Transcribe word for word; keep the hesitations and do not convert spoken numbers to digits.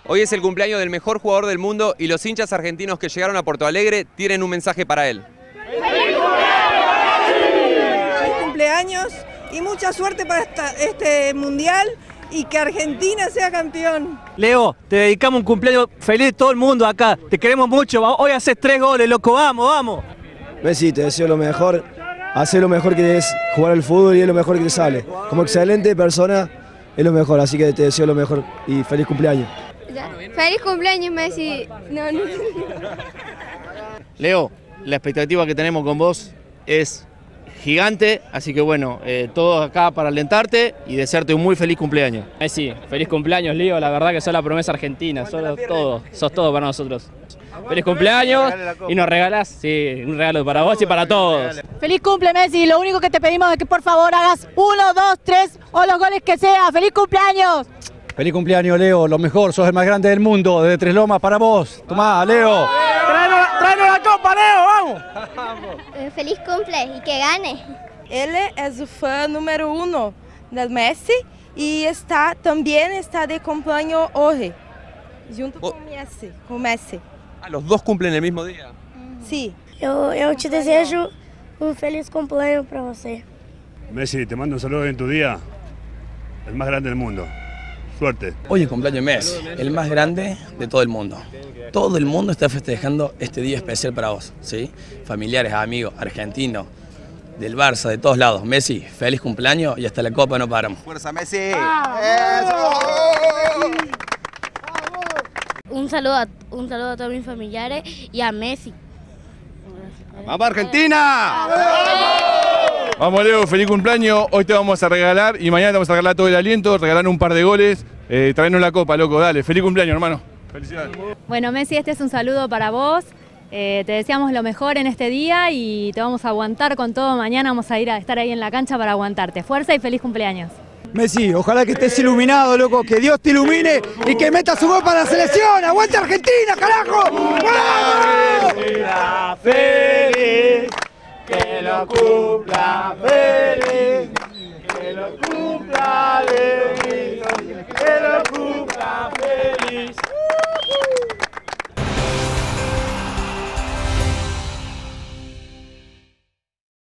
Hoy es el cumpleaños del mejor jugador del mundo y los hinchas argentinos que llegaron a Porto Alegre tienen un mensaje para él. ¡Feliz cumpleaños! Y mucha suerte para esta, este mundial y que Argentina sea campeón. Leo, te dedicamos un cumpleaños feliz todo el mundo acá. Te queremos mucho. Hoy haces tres goles, loco. Vamos, vamos. Messi, te deseo lo mejor. Hacer lo mejor que es jugar al fútbol y es lo mejor que te sale. Como excelente persona es lo mejor, así que te deseo lo mejor y feliz cumpleaños. Feliz cumpleaños, Messi. No, no. Leo, la expectativa que tenemos con vos es gigante, así que bueno, eh, todos acá para alentarte y desearte un muy feliz cumpleaños. Messi, feliz cumpleaños, Leo, la verdad que sos la promesa argentina, sos todo, sos todo para nosotros. Feliz cumpleaños y nos regalás, sí, un regalo para vos y para todos. Feliz cumple, Messi, lo único que te pedimos es que por favor hagas uno, dos, tres o los goles que sea. ¡Feliz cumpleaños! Feliz cumpleaños, Leo, lo mejor, sos el más grande del mundo, desde Tres Lomas para vos. Tomá, Leo. ¡Tráenos la copa, Leo, vamos! Feliz cumple y que gane. Ele é o fã número uno del Messi e está também está de cumpleaños hoje, junto oh. com Messi, com Messi. Ah, ¿los dos cumplen el mismo día? Sí. Eu, eu te desejo um feliz cumpleaños para você. Messi, te mando un saludo en tu día, el más grande del mundo. Suerte. Hoy es cumpleaños Messi, el más grande de todo el mundo. Todo el mundo está festejando este día especial para vos, ¿sí? Familiares, amigos, argentinos, del Barça, de todos lados. Messi, feliz cumpleaños y hasta la copa no paramos. ¡Fuerza, Messi! Un saludo, a, un saludo a todos mis familiares y a Messi. ¡Vamos, Argentina! Vamos, Leo, feliz cumpleaños. Hoy te vamos a regalar y mañana te vamos a regalar todo el aliento, regalar un par de goles, eh, traernos la copa, loco, dale. Feliz cumpleaños, hermano. Felicidades. Bueno, Messi, este es un saludo para vos. Eh, te deseamos lo mejor en este día y te vamos a aguantar con todo. Mañana vamos a ir a estar ahí en la cancha para aguantarte. Fuerza y feliz cumpleaños. Messi, ojalá que estés iluminado, loco, que Dios te ilumine y que metas su gol para la selección. ¡Aguante Argentina, carajo! Argentina feliz, que lo cumpla feliz, que lo cumpla